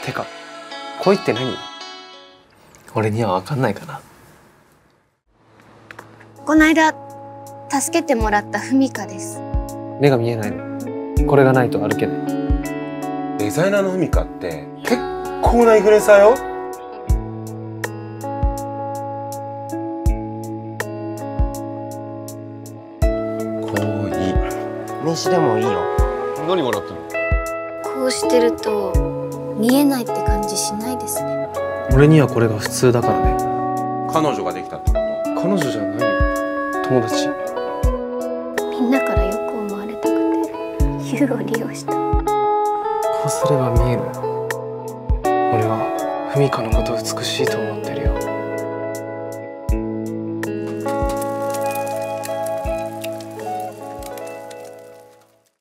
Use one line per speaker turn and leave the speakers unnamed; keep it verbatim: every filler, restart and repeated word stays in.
てか恋って何？俺には分かんないかな。
この間助けてもらったふみかです。
目が見えないの。これがないと歩けない。
デザイナーのふみかって結構なインフルエンサーよ。
名刺でもいいよ。
何もらってるの？
こうしてると見えないって感じしないですね。
俺にはこれが普通だからね。
彼女ができたってこと？
彼女じゃないよ。友達。
みんなからよく思われたくてユウを利用した。
こうすれば見える。俺はふみかのこと美しいと思ってるよ。